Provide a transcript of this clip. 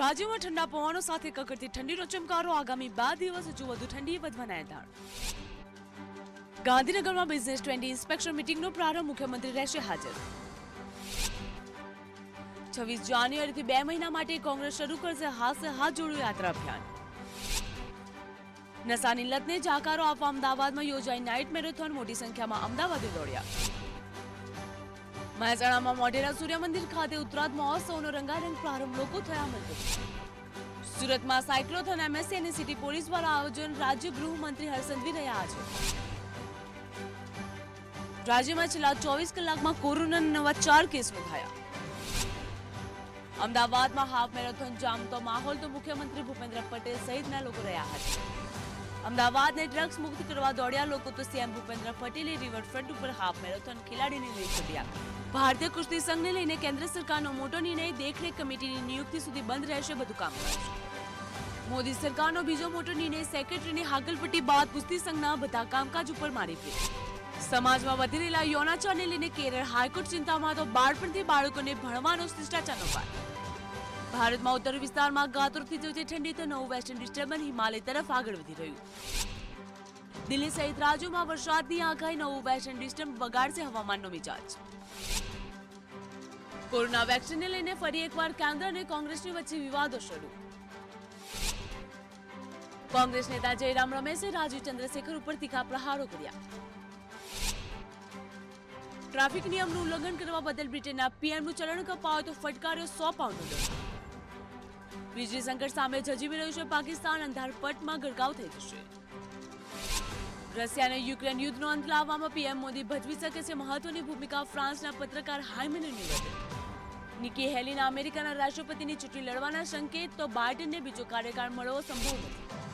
રાજ્યમાં ઠંડા પવનો સાથે કકડતી ઠંડીનો ચમકારો આગામી 2 દિવસ હજુ વધુ ઠંડી વધવાના એંધાણ. ગાંધીનગરમાં બિઝનેસ 20 ઇન્સ્પેક્શન મીટિંગનો પ્રારંભ, મુખ્યમંત્રી રહેશે હાજર. 26 જાન્યુઆરીથી 2 મહિના માટે કોંગ્રેસ શરૂ કરશે હાથ જોડો યાત્રા અભિયાન. નશાની લતને જાકારો આપવા અમદાવાદમાં યોજાઈ નાઇટ મેરેથોન, મોટી સંખ્યામાં અમદાવાદી દોડ્યા. મહેસાણામાં મોઢેરા સૂર્ય મંદિર ખાતે ઉત્તરાયણ મહોત્સવનો રંગારંગ પ્રારંભ, લોકો થયા મદદ. સુરતમાં સાયક્લોથોન એમએસસી અને સિટી પોલીસ દ્વારા આયોજન, રાજ્ય ગૃહમંત્રી હરસંઘવી રહ્યા હાજર. રાજ્યમાં છેલ્લા 24 કલાકમાં કોરોનાના નવા 4 કેસ નોંધાયા. અમદાવાદમાં હાફ મેરેથોન જામતો માહોલ, તો મુખ્યમંત્રી ભૂપેન્દ્ર પટેલ સહિતના લોકો રહ્યા હાજર. અમદાવાદને ડ્રગ્સ મુક્ત કરવા દોડ્યા લોકો, તો સીએમ ભૂપેન્દ્ર પટેલે રિવરફ્રન્ટ ઉપર હાફ મેરેથોન ખેલાડીને લઈ ચડ્યા. ભારતીય કુસ્તી સંઘને લઈને કેન્દ્ર સરકારનો મોટો નિર્ણય, દેખરેખ કમિટીની નિયુક્તિ સુધી બંધ રહેશે બધું કામકાજ. મોદી સરકારનો બીજો મોટો નિર્ણય, સેક્રેટરીની હાકલપટ્ટી બાદ કુસ્તી સંઘના બધા કામકાજ ઉપર મારી ફેર. સમાજમાં વધી રહેલા યૌનાચારને લઈને કેરળ હાઈકોર્ટ ચિંતામાં, તો બાળપણથી બાળકોને ભણવાનો શિષ્ટાચારનો પાઠ. ભારતમાં ઉત્તર વિસ્તારમાં ગાતોરથી જતી ઠંડી, તો નવું વેસ્ટર્ન ડિસ્ટર્બન્સ હિમાલય તરફ આગળ વધી રહ્યું. દિલ્હી સહિત રાજ્યોમાં વરસાદની આગાહી, નવું વેસ્ટર્ન ડિસ્ટર્બન્સ બગાડશે હવામાનનો મિજાજ. કોરોના વેક્સિનને લઈને ફરી એકવાર કેન્દ્ર અને કોંગ્રેસની વચ્ચે વિવાદો શરૂ. કોંગ્રેસ નેતા જયરામ રમેશે રાજીવ ચંદ્રશેખર ઉપર તીખા પ્રહારો કર્યા. ટ્રાફિક નિયમનું ઉલ્લંઘન કરવા બદલ બ્રિટનના પીએમનું ચલણ કપાયો, તો ફટકાર્યો 100 પાઉન્ડનો દંડ. વીજળી સંકટ સામે ઝઝીમી રહ્યું છે પાકિસ્તાન, અંધારપટમાં ગરકાવ થઈ જશે. રશિયા અને યુક્રેન યુદ્ધનો અંત લાવવામાં પીએમ મોદી ભજવી શકે છે મહત્વની ભૂમિકા, ફ્રાન્સના પત્રકાર હાઇમેનનું નિવેદન. નિકી હેલીના અમેરિકાના રાષ્ટ્રપતિની ચૂંટણી લડવાના સંકેત, તો બાઇડનને બીજો કાર્યકાળ મળવો સંભવ નથી.